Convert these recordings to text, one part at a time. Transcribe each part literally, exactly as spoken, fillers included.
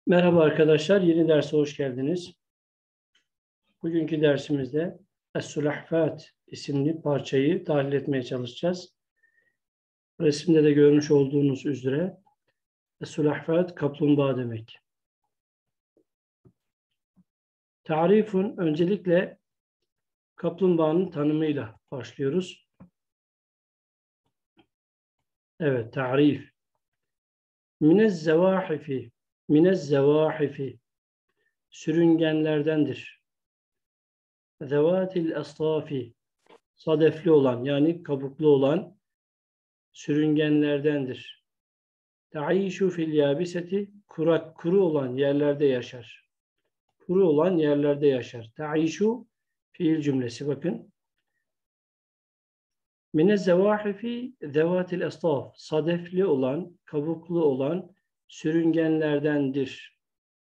Merhaba arkadaşlar, yeni derse hoş geldiniz. Bugünkü dersimizde Es-Sulahfat isimli parçayı tahlil etmeye çalışacağız. Resimde de görmüş olduğunuz üzere Es-Sulahfat kaplumbağa demek. Tarifun, öncelikle kaplumbağanın tanımıyla başlıyoruz. Evet, tarif. Minez zevahifi, minez zevahifi, sürüngenlerdendir. Zevatil asrafi, sadefli olan yani kabuklu olan sürüngenlerdendir. Ta'işu fil yabiseti, kurak, kuru olan yerlerde yaşar. Kuru olan yerlerde yaşar. Ta'işu fiil cümlesi bakın. Mine zevahifi zevatil estaf, sadefli olan, kabuklu olan sürüngenlerdendir.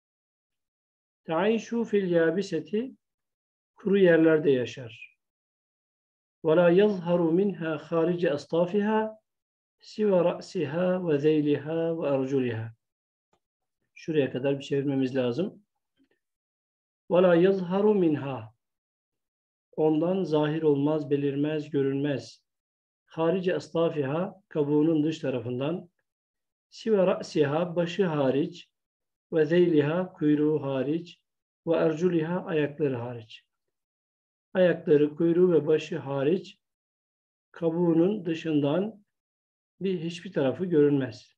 Ta'işu fil yabiseti, kuru yerlerde yaşar. Ve la yazharu minha harice estafiha siva ra'siha ve zeyliha ve arculiha. Şuraya kadar bir çevirmemiz lazım. وَلَا يَظْهَرُ مِنْهَا, ondan zahir olmaz, belirmez, görünmez. Harici astafiha, kabuğunun dış tarafından. Siva ra'siha, başı hariç. Ve zeyliha, kuyruğu hariç. Ve erculiha, ayakları hariç. Ayakları, kuyruğu ve başı hariç, kabuğunun dışından bir hiçbir tarafı görünmez.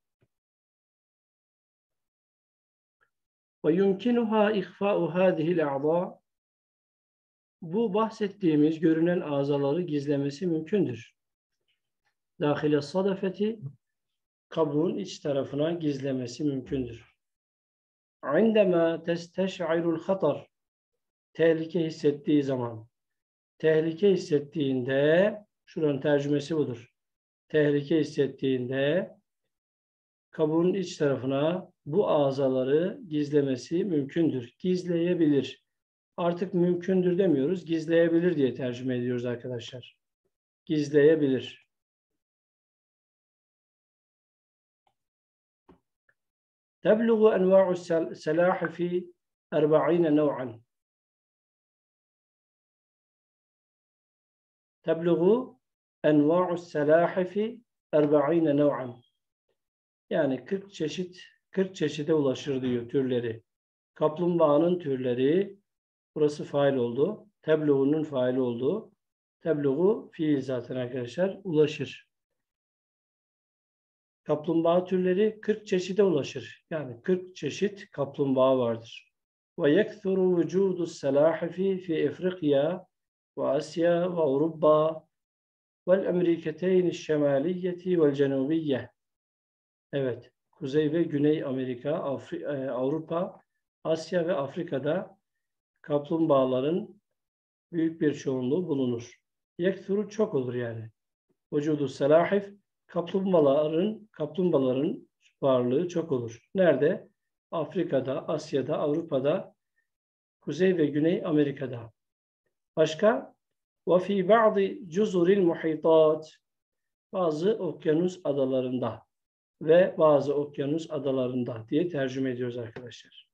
Ve yumkinuha ihfa'u hâzihil a'dâ, bu bahsettiğimiz görünen azaları gizlemesi mümkündür. Dâhile sadafeti, kabuğun iç tarafına gizlemesi mümkündür. İndemâ testeş'irul hatar, tehlike hissettiği zaman. Tehlike hissettiğinde, şuranın tercümesi budur. Tehlike hissettiğinde kabuğun iç tarafına bu azaları gizlemesi mümkündür. Gizleyebilir. Artık mümkündür demiyoruz, gizleyebilir diye tercüme ediyoruz arkadaşlar. Gizleyebilir. تبلغ أنواع السلاحف أربعين نوعا. تبلغ أنواع السلاحف أربعين نوعا. Yani kırk çeşit, kırk çeşide ulaşır diyor türleri. Kaplumbağanın türleri, burası fail oldu. Tebluğunun faili oldu. Tebluğu fiil zaten arkadaşlar, ulaşır. Kaplumbağa türleri kırk çeşide ulaşır. Yani kırk çeşit kaplumbağa vardır. Ve yekthuru vücudu selahifi fi Afrika ve Asya ve Avrupa vel Ameriketeyni şemaliyeti vel cenubiyye. Evet, Kuzey ve Güney Amerika, Afri Avrupa, Asya ve Afrika'da kaplumbağaların büyük bir çoğunluğu bulunur. Yekthuru çok olur yani. Vücudu selahif, kaplumbağaların kaplumbağaların varlığı çok olur. Nerede? Afrika'da, Asya'da, Avrupa'da, Kuzey ve Güney Amerika'da. Başka? وَفِي بَعْضِ جُزُرِ الْمُحِيطَاتِ, bazı okyanus adalarında ve bazı okyanus adalarında diye tercüme ediyoruz arkadaşlar.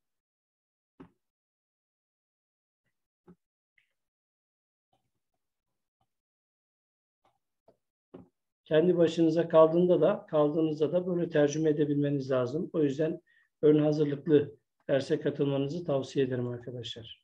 Kendi başınıza kaldığında da kaldığınızda da böyle tercüme edebilmeniz lazım. O yüzden ön hazırlıklı derse katılmanızı tavsiye ederim arkadaşlar.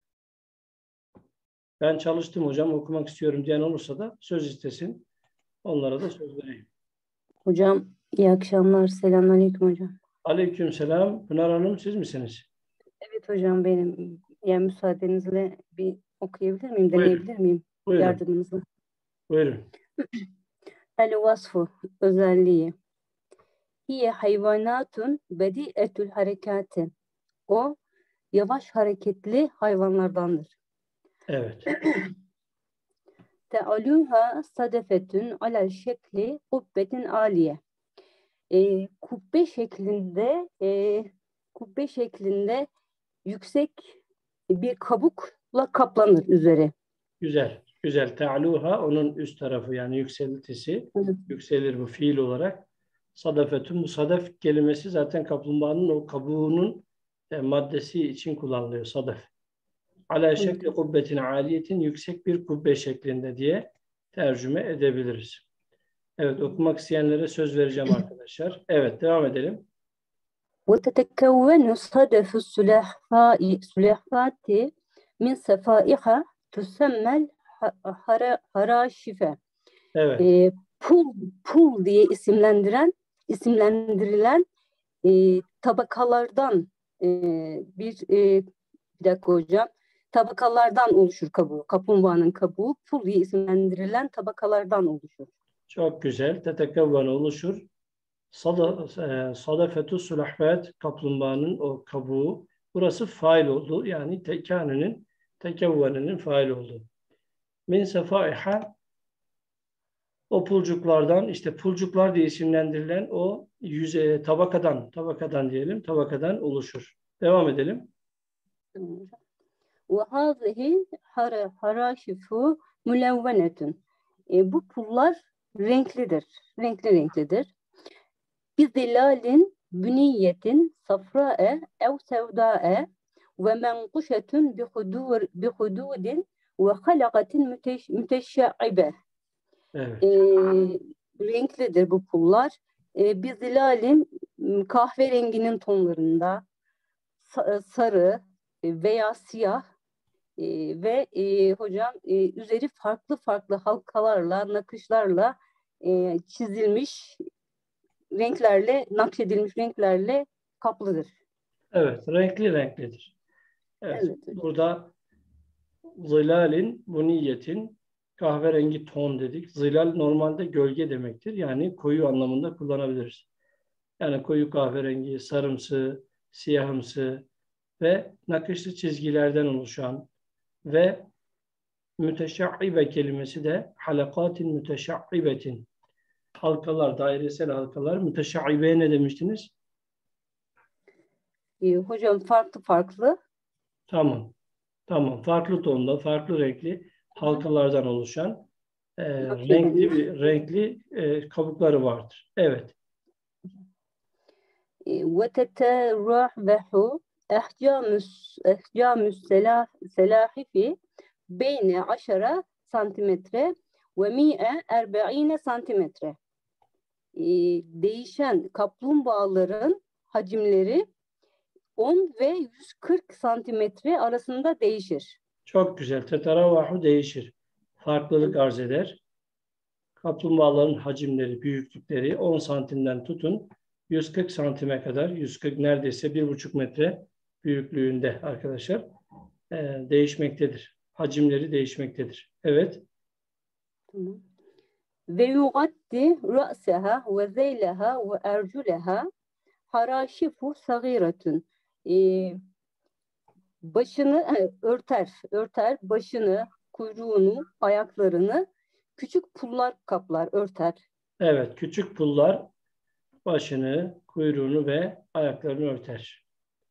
Ben çalıştım hocam, okumak istiyorum diyen olursa da söz istesin. Onlara da söz vereyim. Hocam iyi akşamlar. Selamünaleyküm hocam. Aleykümselam. Pınar Hanım, siz misiniz? Evet hocam benim. Yani müsaadenizle bir okuyabilir miyim? Buyurun. Deneyebilir miyim? Buyurun. Yardımınızla. Buyurun. El vasfu, özelliği. Hiye hayvanatun bedi'etül harekati. O yavaş hareketli hayvanlardandır. Evet. Te'alûhâ sadefetün alel şekli kubbetin âliye. E, kubbe şeklinde e, kubbe şeklinde yüksek bir kabukla kaplanır üzeri. Güzel. Güzel. Te'aluha, onun üst tarafı yani yükseltisi. Evet. Yükselir bu fiil olarak. Sadafetun, bu sadef kelimesi zaten kaplumbağanın o kabuğunun e, maddesi için kullanılıyor sadef. Ala şekli kubbetin aliyetin yüksek bir kubbe şeklinde diye tercüme edebiliriz. Evet, okumak isteyenlere söz vereceğim arkadaşlar. Evet, devam edelim. وتتكون صدف السلحفاة سلحفاة من صفائح تسمى الحراشف. Evet. E, pul pul diye isimlendiren isimlendirilen e, tabakalardan e, bir e, bir dakika hocam tabakalardan oluşur kabuğu. Kaplumbağanın kabuğu pul diye isimlendirilen tabakalardan oluşur. Çok güzel. Tetekevven oluşur. Sada, e, sadafetu sulahfet kaplumbağanın o kabuğu. Burası fail oldu. Yani tekaninin tekevveninin fail oldu. Min sefaiha o pulcuklardan işte pulcuklar diye isimlendirilen o yüzeye tabakadan tabakadan diyelim tabakadan oluşur. Devam edelim. وهذه حراشف ملونة. E, bu pullar renklidir. Renkli renklidir. Bizilalin büniyyetin safra'e ev sevda'e ve menquşetun bi hududin ve halakatin müteşşaibe. Evet. E, renklidir bu pullar. E, bizilalin kahverenginin tonlarında sarı veya siyah e, ve e, hocam e, üzeri farklı farklı halkalarla, nakışlarla e, çizilmiş renklerle, nakşedilmiş renklerle kaplıdır. Evet, renkli renklidir. Evet, Evet. burada zilalin, bu niyetin kahverengi ton dedik. Zilal normalde gölge demektir. Yani koyu anlamında kullanabiliriz. Yani koyu kahverengi, sarımsı, siyahımsı ve nakışlı çizgilerden oluşan ve müteşaibe kelimesi de halakatin müteşaibetin. Halkalar, dairesel halkalar. Müteşaibe ne demiştiniz? Ee, hocam farklı farklı. Tamam. Tamam. Farklı tonda, farklı renkli halkalardan oluşan e, renkli bir renkli e, kabukları vardır. Evet. Ve teterahvehu ehcamus ehcamus selahifi beyne aşara santimetre ve mi'e erbe'ine santimetre. Ee, değişen kaplumbağaların hacimleri on ve yüz kırk santimetre arasında değişir. Çok güzel. Teteravahu değişir. Farklılık arz eder. Kaplumbağaların hacimleri, büyüklükleri on santimden tutun yüz kırk santime kadar, yüz kırk neredeyse bir buçuk metre büyüklüğünde arkadaşlar e, değişmektedir. Hacimleri değişmektedir. Evet. Ve yugaddi ra'seha ve zeyleha ve erculeha haraşifu sagiratun. Ee, başını örter, örter başını, kuyruğunu, ayaklarını küçük pullar kaplar, örter. Evet, küçük pullar başını, kuyruğunu ve ayaklarını örter.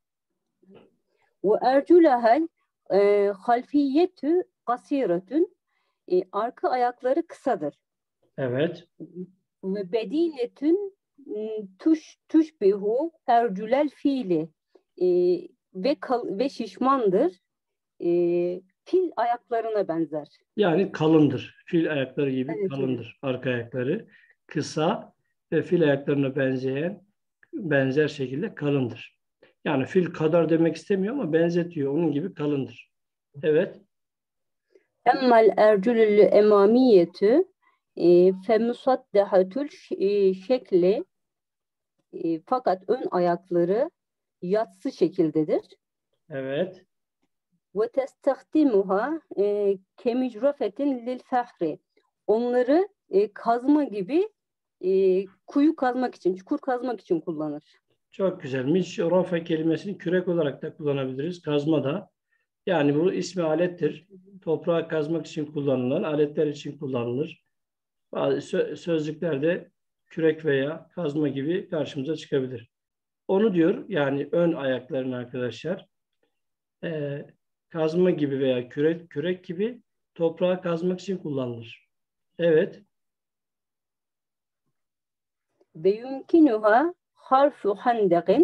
Ve erculehel halfiyetü kasiretün. Arka ayakları kısadır. Evet. Ve bedinetün tuş tuşbihu erculel fiili. E, ve kal, ve şişmandır. E, fil ayaklarına benzer. Yani kalındır. Fil ayakları gibi Evet, kalındır. evet. Arka ayakları kısa ve fil ayaklarına benzeyen benzer şekilde kalındır. Yani fil kadar demek istemiyor ama benzetiyor. Onun gibi kalındır. Evet. Emmel erculül emamiyetü femusaddehatül şekli. E, fakat ön ayakları yatsı şekildedir. Evet. Ve testahdimuha kemicrafetin lil fahri. Onları e, kazma gibi e, kuyu kazmak için, çukur kazmak için kullanır. Çok güzel. Mişrafe kelimesini kürek olarak da kullanabiliriz. Kazma da. Yani bu ismi alettir. Toprağı kazmak için kullanılan aletler için kullanılır. Bazı sözlüklerde kürek veya kazma gibi karşımıza çıkabilir. Onu diyor yani ön ayaklarını arkadaşlar e, kazma gibi veya kürek kürek gibi toprağı kazmak için kullanılır. Evet. Ve yumkinuha harfu handekin.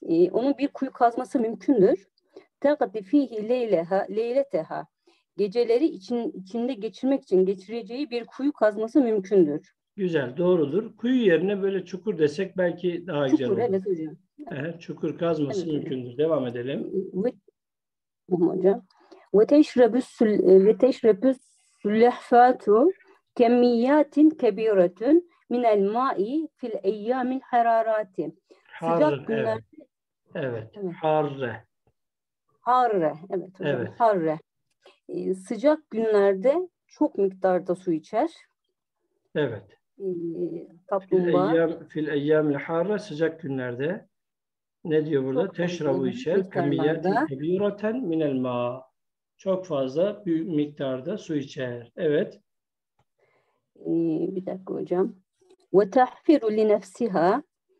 e, onun bir kuyu kazması mümkündür. Taqdi fihi leyleha leyleteha. Geceleri için, içinde geçirmek için geçireceği bir kuyu kazması mümkündür. Güzel, doğrudur. Kuyu yerine böyle çukur desek belki daha güzel Çukur, olur. evet hocam. Evet, çukur kazması Evet hocam. mümkündür. Devam edelim. Ve hocam. Ve teşrebüs ve teşrebüs sülehfatu kemmiyatin kebiretun minel ma'i fil eyyamil hararati. Har, Sıcak günler. evet. Evet. Evet. Harre. Harre. Evet hocam. Evet. Harre. Ee, sıcak günlerde çok miktarda su içer. Evet. Ee, Fil kaplumbağa. eyyam fil eyyamil harre, sıcak günlerde ne diyor burada? Çok fazla Teşrabu içer miktarlarda. kemiyatin kebireten minel ma. Çok fazla büyük miktarda su içer. Evet. Ee, bir dakika hocam. Ve tahfiru li nefsiha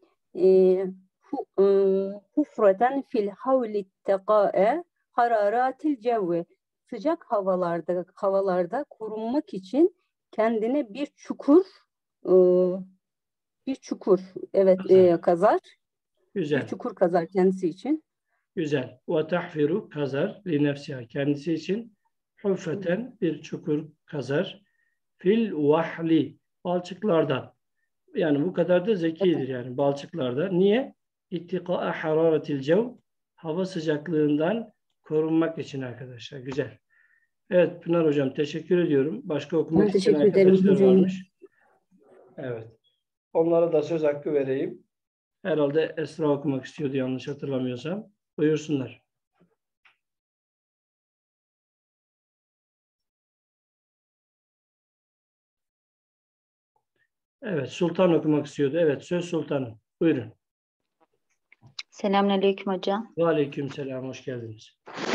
hufreten fil havli tekâe hararatil cevvi. Sıcak havalarda havalarda korunmak için kendine bir çukur e, bir çukur evet Kazar. e, kazar. Güzel. Bir çukur kazar kendisi için. Güzel. Ve tahfiru kazar li nefsiha, kendisi için hufreten bir çukur kazar. Fil vahli, balçıklardan. Yani bu kadar da zekidir yani balçıklarda. Niye? İttikaa hararetil cev, hava sıcaklığından korunmak için arkadaşlar. Güzel. Evet Pınar Hocam, teşekkür ediyorum. Başka okumak Ben isteyen teşekkür ederim arkadaşlar hocam. varmış. Evet. Onlara da söz hakkı vereyim. Herhalde Esra okumak istiyordu yanlış hatırlamıyorsam. Buyursunlar. Evet, Sultan okumak istiyordu. Evet, söz Sultan'ın. Buyurun. Selamünaleyküm hocam. Ve aleykümselam, hoş geldiniz.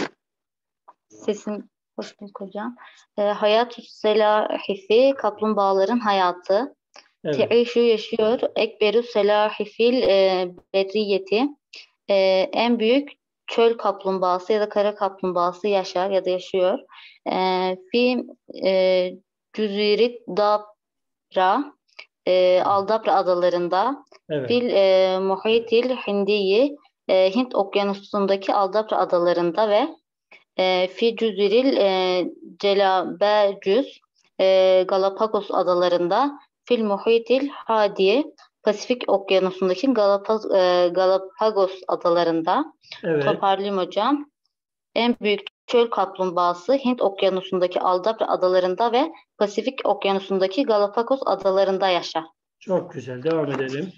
Sesim hoş bulduk hocam. E, Hayat-ı selahifi, kaplumbağaların hayatı. Evet. Teişu yaşıyor. Ekberu selahifil e, bedriyeti. E, en büyük çöl kaplumbağası ya da kara kaplumbağası yaşar ya da yaşıyor. E, fi e, Cüzirit Dabra, e, Aldabra adalarında. Evet. Fil e, Muhitil Hindiyi, e, Hint okyanusundaki Aldabra adalarında ve e, Fi Cüziril e, Celabecüz, e, Galapagos adalarında. Fil Muhitil Hadi, Pasifik okyanusundaki Galapagos, e, Galapagos adalarında. Evet. Toparlayayım hocam. En büyük çöl kaplumbağası Hint okyanusundaki Aldabra adalarında ve Pasifik okyanusundaki Galapagos adalarında yaşar. Çok güzel. Devam edelim.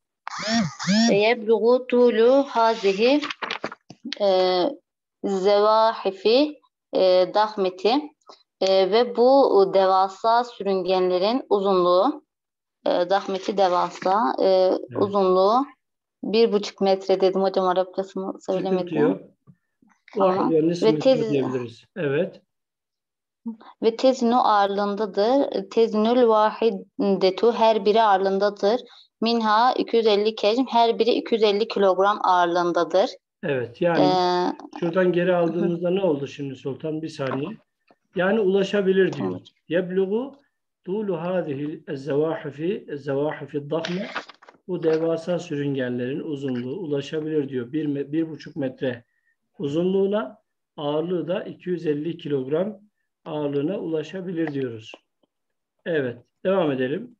Ve yebluğu tulu hazihi e, zevahifi e, dahmeti e, ve bu devasa sürüngenlerin uzunluğu e, dahmeti devasa e, Evet. uzunluğu bir buçuk metre dedim hocam, Arapçasını Sıkıntı söylemedim. yok. Tamam. Vahyen Ve ismi tez diyebiliriz. Evet. ve tezinu ağırlığındadır. Tezinül vahidetu, her biri ağırlığındadır. Minha iki yüz elli kecm, her biri iki yüz elli kilogram ağırlığındadır. Evet. Yani Ee, şuradan geri aldığımızda ne oldu şimdi Sultan? Bir saniye. Yani ulaşabilir diyor. tamam. Yebluğu tulu hâzihi ezzevâhifi ezzevâhifi dahme, bu devasa sürüngenlerin uzunluğu ulaşabilir diyor. Bir, bir buçuk metre uzunluğuna, ağırlığı da iki yüz elli kilogram ağırlığına ulaşabilir diyoruz. Evet. Devam edelim.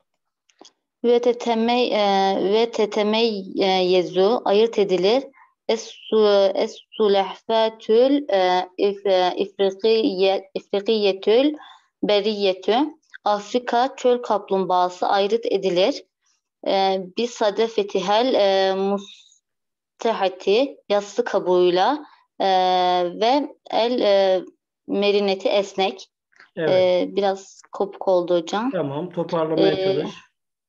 Ve tetemey e, ve tetemey e, yezu ayırt edilir. Es-su es-sulehfetül e, if, e, ifrikiye ifrikiyetül beriyetü, Afrika çöl kaplumbağası ayırt edilir. E, bir sadefetihel e, mustehati, yassı kabuğuyla e, ve el e, merineti esnek. Evet. E, biraz kopuk oldu hocam. Tamam. Toparlamaya E, çalış.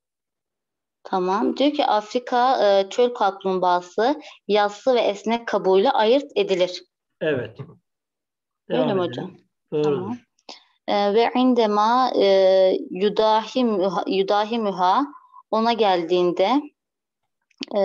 Tamam. Diyor ki Afrika e, çöl kaplumbağası yassı ve esnek kabuğuyla ayırt edilir. Evet. Öyle Devam mi edelim. hocam? Doğrudur. Tamam. E, ve indema e, yudahimuha, yudahimuha, ona geldiğinde e,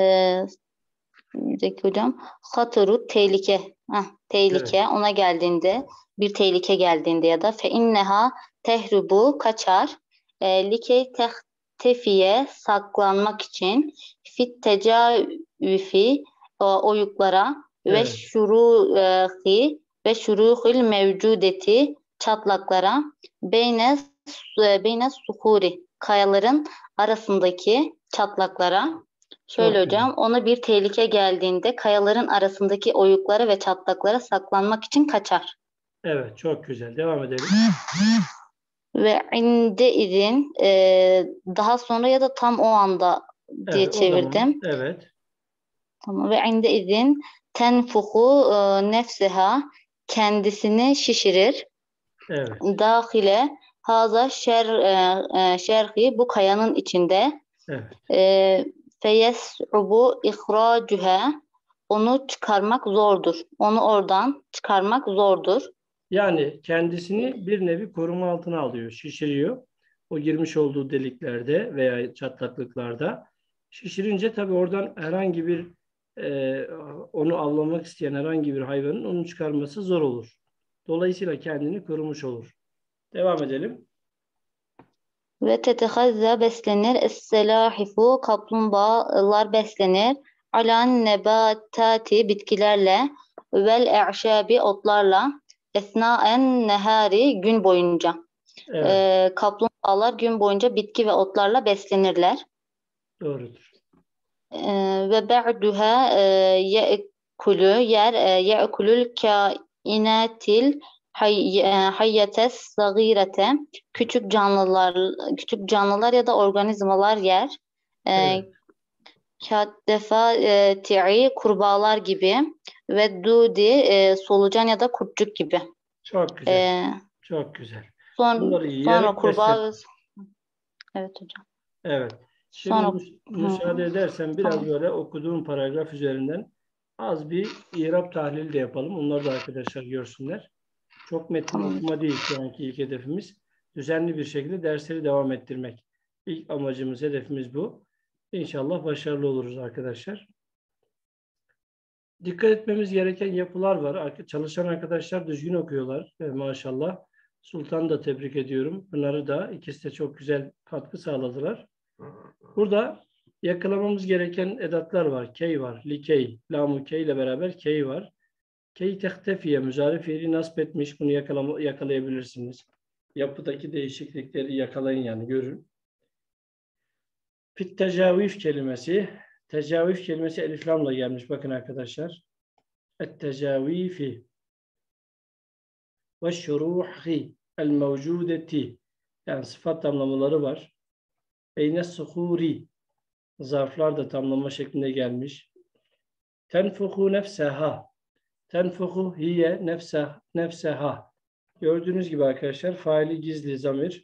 bir dakika hocam, hataru, tehlike, heh, tehlike Evet. ona geldiğinde, bir tehlike geldiğinde ya da fe inneha tehrubu, kaçar, e, likey tefiye, saklanmak için, fit tecavüfi, o oyuklara ve Evet. şuruhi ve şuruhil mevcudeti çatlaklara beyne beyne suhuri kayaların arasındaki çatlaklara. Şöyle Çok hocam, güzel. ona bir tehlike geldiğinde kayaların arasındaki oyuklara ve çatlaklara saklanmak için kaçar. Evet, çok güzel. Devam edelim. Ve inde izin e, daha sonra ya da tam o anda diye Evet, o zaman. çevirdim. Evet. Tamam. Ve inde izin tenfuhu e, nefseha kendisini şişirir. Evet. Dahile haza şer e, e, şerhi bu kayanın içinde Evet. e, feyes'ubu ihracuha onu çıkarmak zordur. Onu oradan çıkarmak zordur. Yani kendisini bir nevi koruma altına alıyor, şişiriyor. O girmiş olduğu deliklerde veya çatlaklıklarda. Şişirince tabii oradan herhangi bir e, onu avlamak isteyen herhangi bir hayvanın onu çıkarması zor olur. Dolayısıyla kendini korumuş olur. Devam edelim. Ve tetehazza beslenir. Es-selahifu kaplumbağalar beslenir. Alan nebatati bitkilerle vel e'şabi otlarla esnaen nehari gün boyunca. Evet, Ee, kaplumbağalar gün boyunca bitki ve otlarla beslenirler. doğrudur. Ee, ve ba'duha e, ye'kulü yer e, ye'kulül kainatil hay, e, hayyetes sagirete küçük canlılar küçük canlılar ya da organizmalar yer. Ee, Evet, Katdefa e, ti'i kurbağalar gibi ve dudi e, solucan ya da kurtçuk gibi. çok güzel. Ee, Çok güzel. son, Bunları sonra yiyerek beslen. kurbağa evet hocam. Evet. Şimdi Sonra müs- hı, müsaade edersen biraz tamam. böyle okuduğum paragraf üzerinden az bir İrab tahlili de yapalım. Onları da arkadaşlar görsünler. Çok metin Tamam hocam. okuma değil şu anki ilk hedefimiz. Düzenli bir şekilde dersleri devam ettirmek. İlk amacımız, hedefimiz bu. İnşallah başarılı oluruz arkadaşlar. Dikkat etmemiz gereken yapılar var. Çalışan arkadaşlar düzgün okuyorlar. E, maşallah. Sultan'ı da tebrik ediyorum. Pınar'ı da. İkisi de çok güzel katkı sağladılar. Burada yakalamamız gereken edatlar var. Key var. Likey. Lamu key ile beraber key var. Key tehtefiye. Müzari fiili nasp etmiş. Bunu yakalama, yakalayabilirsiniz. Yapıdaki değişiklikleri yakalayın yani görün. Fit tecavüf kelimesi. Tecavüf kelimesi eliflamla gelmiş. Bakın arkadaşlar. Et-tecavüfi ve şuruhi el-mevcudeti. Yani sıfat tamlamaları var. Beyne suhuri. Zarflar da tamlama şeklinde gelmiş. Tenfuhu nefseha. Tenfuhu hiye nefse, nefseha. Gördüğünüz gibi arkadaşlar faili gizli zamir.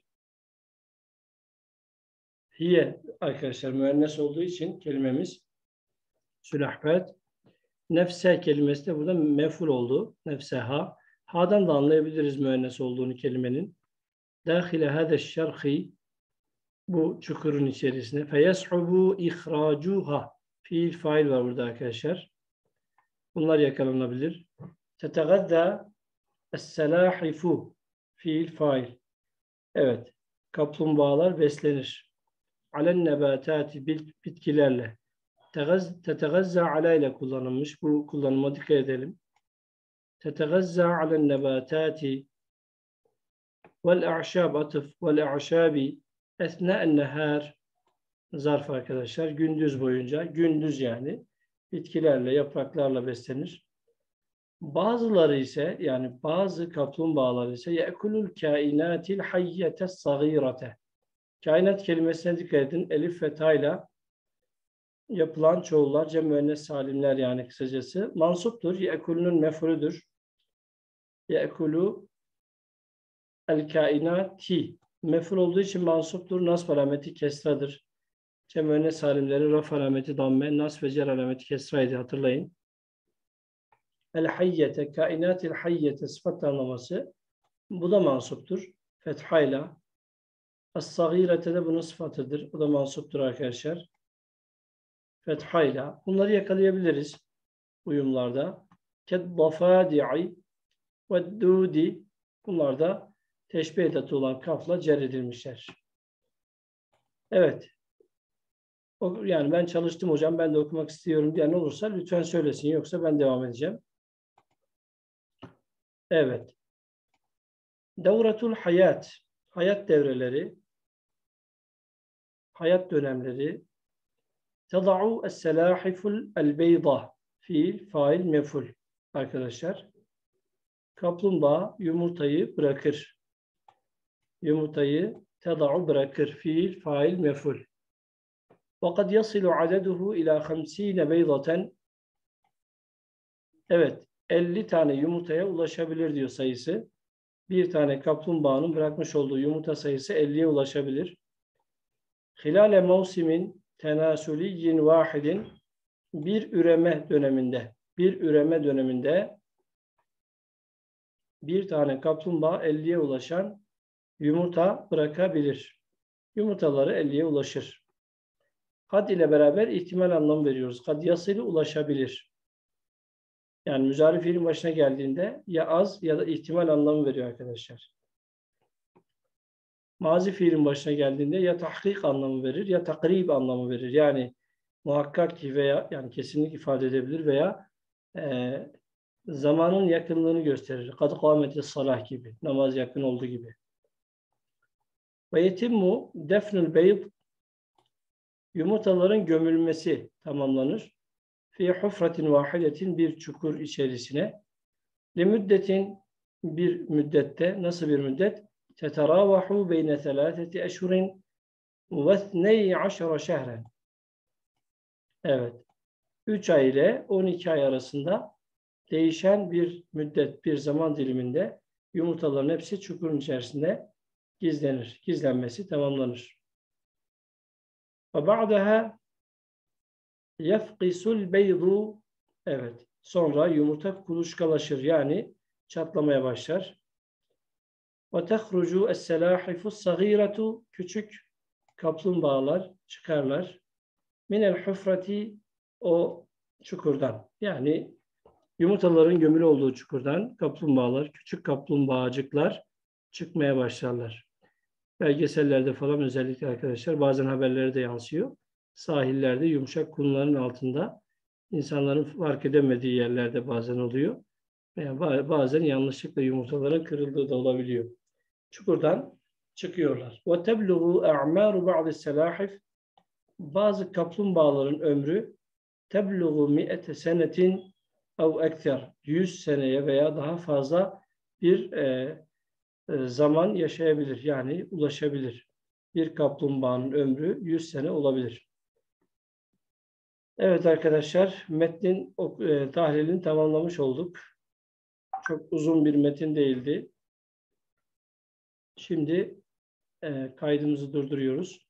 Hiye arkadaşlar müennes olduğu için kelimemiz sülahbet. Nefse kelimesi de burada meful oldu. Nefseha. Ha'dan da anlayabiliriz müennes olduğunu kelimenin. Dâhile hâdeş şerhi bu çukurun içerisine. Feyes'ubu ihracuha. Fiil fail var burada arkadaşlar. Bunlar yakalanabilir. Tetegazza es-selahifu. Fiil fail. Evet. Kaplumbağalar beslenir. Alen nebatati bitkilerle. Tetegazza ala ile kullanılmış. Bu kullanıma dikkat edelim. Tetegazza alen nebatati vel a'şab atıf vel a'şabi esna'en nehar zarf arkadaşlar. Gündüz boyunca. Gündüz yani. Bitkilerle, yapraklarla beslenir. Bazıları ise yani bazı kaplumbağalar ise ye'kulul kainatil hayyete sagirete. Kainat kelimesine dikkat edin. Elif ve tayla yapılan çoğullar, cem müennes salimler yani kısacası. Mansuptur. Ye'kulunun mef'ulüdür. Ye'kulu el kainati. Mef'ul olduğu için mansuptur. Nasb alameti kesradır. Cem müennes salimleri raf alameti damme, nas ve cer alameti kesraydı hatırlayın. El hayyete, kainatil hayyete sıfat anlaması. Bu da mansuptur. Fethayla. As-sagirete de bunun sıfatıdır. Bu da mansuptur arkadaşlar. Fethayla. Bunları yakalayabiliriz uyumlarda. Keddafadi'i ve dudi. Bunlar da teşbih edatı olan kafla cer edilmişler. Evet. O, yani ben çalıştım hocam, ben de okumak istiyorum diyen olursa lütfen söylesin. Yoksa ben devam edeceğim. Evet. Devratul hayat. Hayat devreleri. Hayat dönemleri. Tada'u es-selahiful el-beyda. Fiil, fail, meful. Arkadaşlar. Kaplumbağa yumurtayı bırakır. Yumurtayı tada'u bırakır. Fiil, fail, meful. وَقَدْ يَصِلُ عَدَدُهُ إِلَى خَمْس۪ينَ بَيْضَةً. Evet, elli tane yumurtaya ulaşabilir diyor sayısı. Bir tane kaplumbağanın bırakmış olduğu yumurta sayısı elliye ulaşabilir. Hilale mevsimin tenasüliyyin vahidin, bir üreme döneminde, bir üreme döneminde bir tane kaplumbağa elliye ulaşan yumurta bırakabilir. Yumurtaları elliye ulaşır. Kad ile beraber ihtimal anlamı veriyoruz. Kad yasıyla ulaşabilir. Yani müzari fiilin başına geldiğinde ya az ya da ihtimal anlamı veriyor arkadaşlar. Mazi fiilin başına geldiğinde ya tahkik anlamı verir ya takrib anlamı verir. Yani muhakkak ki veya yani kesinlik ifade edebilir veya e, zamanın yakınlığını gösterir. Kad kâmeti salah gibi. Namaz yakın olduğu gibi. Ve yetimmu defnül beyd, yumurtaların gömülmesi tamamlanır. Fi hufratin vahidetin, bir çukur içerisine. Li müddetin, bir müddette. Nasıl bir müddet? Teteravahu beyne selâseti eşhurin ve ithney aşara şehren. Evet. üç ay ile on iki ay arasında değişen bir müddet, bir zaman diliminde yumurtaların hepsi çukurun içerisinde gizlenir. Gizlenmesi tamamlanır. Ve ba'daha yefqisul beydu. Evet. Sonra yumurta kuluçkalaşır. Yani çatlamaya başlar. Ve tehrucu es-selâhifu s-sagîretu, küçük kaplumbağalar çıkarlar. Minel hufrati, o çukurdan. Yani yumurtaların gömülü olduğu çukurdan kaplumbağalar, küçük kaplumbağacıklar çıkmaya başlarlar. Belgesellerde falan özellikle arkadaşlar bazen haberlere de yansıyor. Sahillerde yumuşak kumların altında insanların fark edemediği yerlerde bazen oluyor. Veya bazen yanlışlıkla yumurtaların kırıldığı da olabiliyor. Çukurdan çıkıyorlar. وَتَبْلُغُ اَعْمَارُ بَعْضِ السَّلَاحِفِ, bazı kaplumbağaların ömrü تَبْلُغُ مِئَةَ senetin ev ekter, yüz seneye veya daha fazla bir e, e, zaman yaşayabilir. Yani ulaşabilir. Bir kaplumbağanın ömrü yüz sene olabilir. Evet arkadaşlar, metnin e, tahlilini tamamlamış olduk. Çok uzun bir metin değildi. Şimdi e, kaydımızı durduruyoruz.